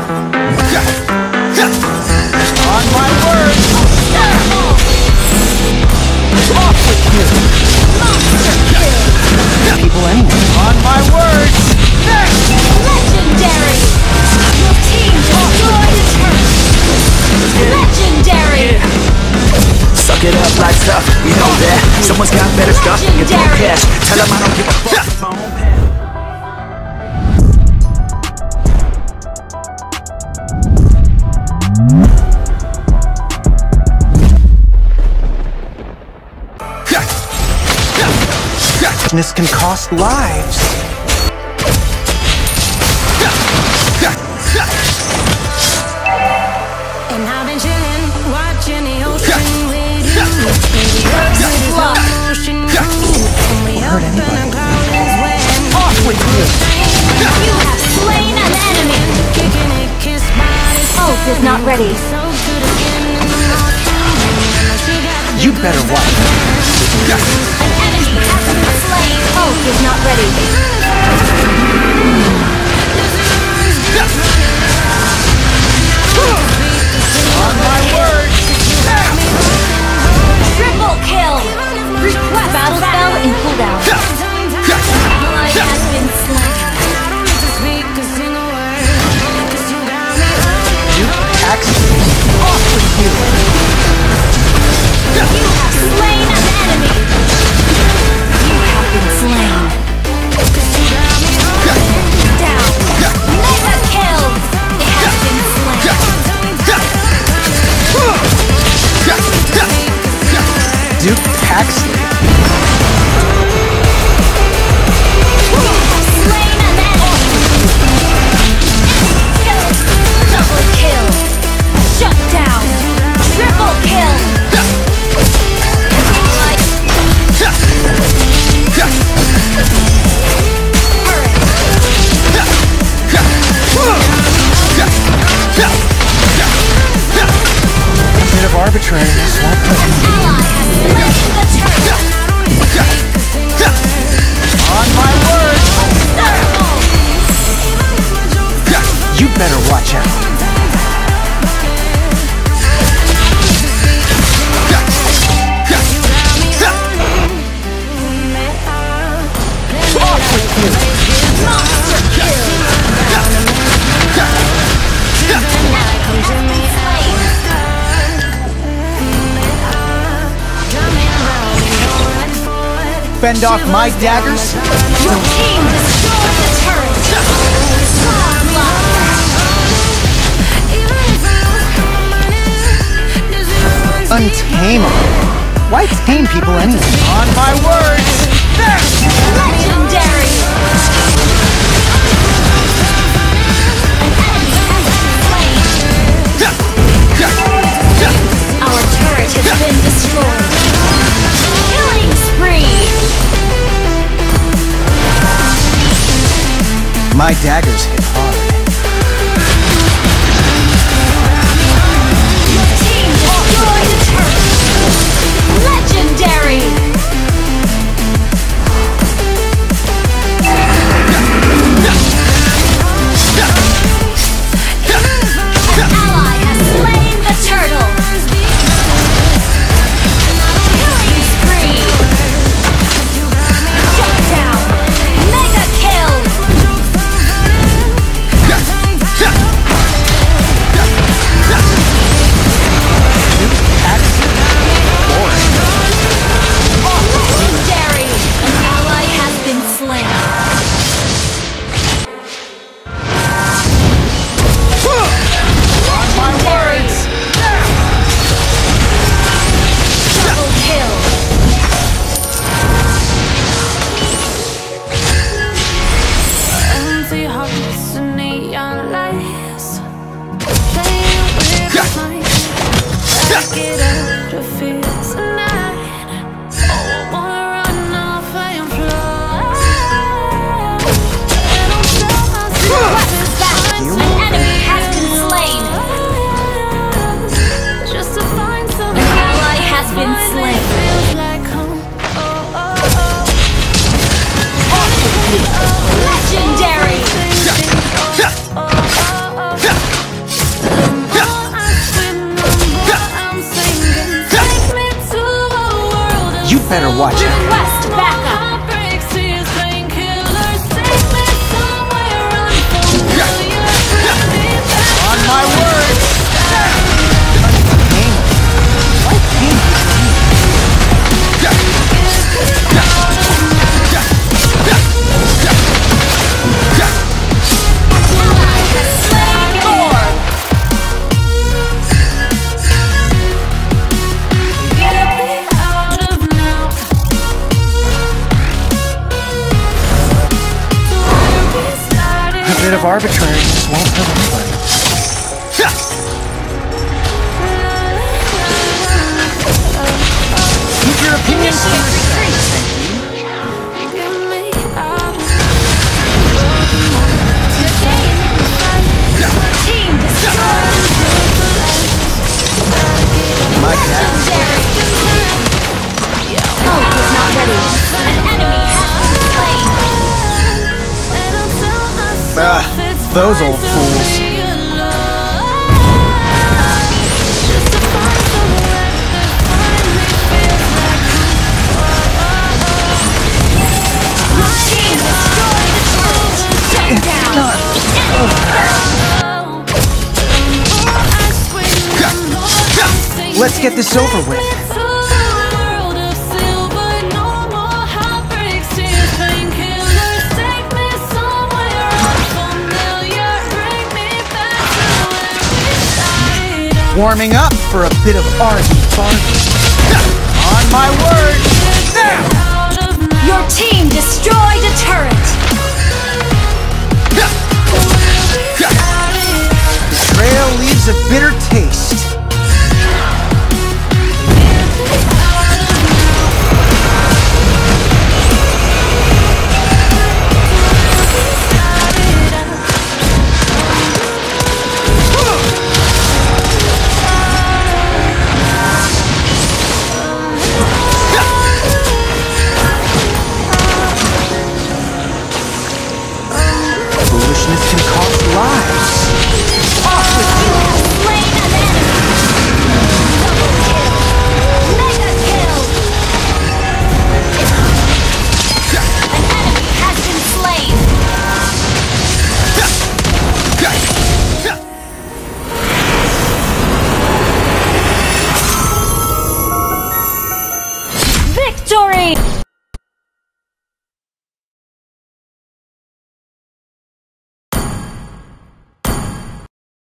On my word! Off with you! People anyway. On my word! Legendary! Your team destroyed a turret! Legendary! Suck it up like stuff, we know that. Someone's got better stuff, get more cash. Tell them I don't give a fuck. It's my own path. This can cost lives. And I've been chilling, watching the ocean with you. Hurt anybody. Off with you! You have slain an enemy! Ult is not ready. You better watch. An enemy has been slain. Ult is not ready. On my word! Triple kill! Request battle spell in cooldown. Ally has been slain. Axe off with you! You have slain an enemy! You have been slain. Down. Mega kill! It has been slain. Duke Paxley. You have slain an enemy! Double kill! Shut down! Triple kill! A bit of arbitrariness won't put him. Ally has slain the turret! On my word! You better watch out. Off with you! Monster kill! Fend off my daggers? Your team destroyed the turret! Untamable. Why tame people anyway? On my word! Legendary! An enemy has been slain. Our turret has been destroyed. Killing spree! My daggers hit hard. Your team destroyed a turret! Legendary! An ally has slain the turtle! Killing spree! Shut down! Mega kill! watch out. Request backup. On my word! Why can't you a bit of arbitrariness won't hurt anybody. Keep your opinions to yourself, thank you. Team destroyed. My cat. Hope is not ready. An enemy has been slain. Those old fools. Team destroyed the turret. Shut down. Let's get this over with. Warming up for a bit of argy-fargy. On my word! Now! Your team destroyed a turret.